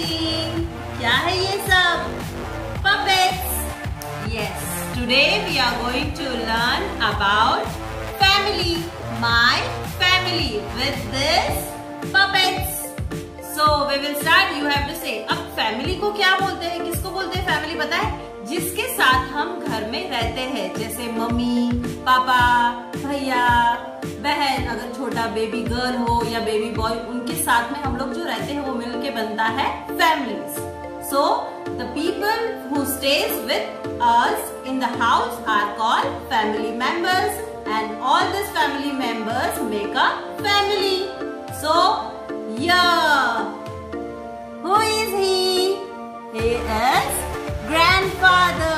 exciting! क्या है ये सब? Puppets. Yes. Today we are going to learn about family. My family with this puppets. So we will start. You have to say. अब family को क्या बोलते हैं? किसको बोलते हैं family? पता है? जिसके साथ हम घर में रहते हैं, जैसे मम्मी, पापा, भैया, बहन, अगर छोटा बेबी गर्ल हो या बेबी बॉय, उनके साथ में हम लोग जो रहते हैं वो मिलके बनता है families. So the people who stays with us in the house are called family members, and all these family members make a family. So yeah, who is he? He is grandfather,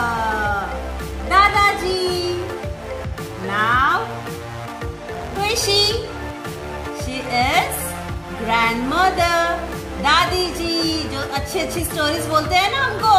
Dadaji. Now, who is she? She is grandmother, दादी जी, जो अच्छी अच्छी stories बोलते हैं ना हमको.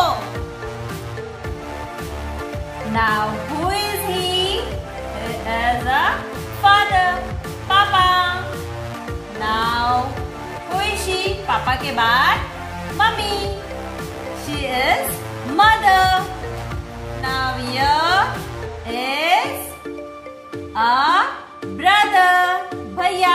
Now, who is he? He is a father, पापा. Now, who is she? Papa के बाद mummy. She is mother. Now here is a brother, भैया.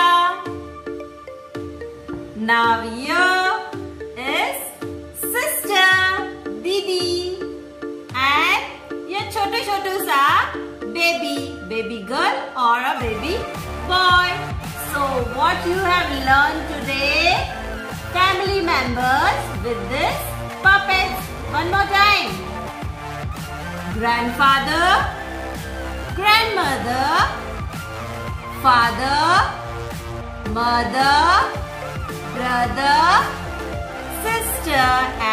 Now here is sister, दीदी. And ये छोटे छोटे सा baby girl or a baby boy. So what you have learned today? Family members with this puppets. One more time. Grandfather, grandmother, father, mother, brother, sister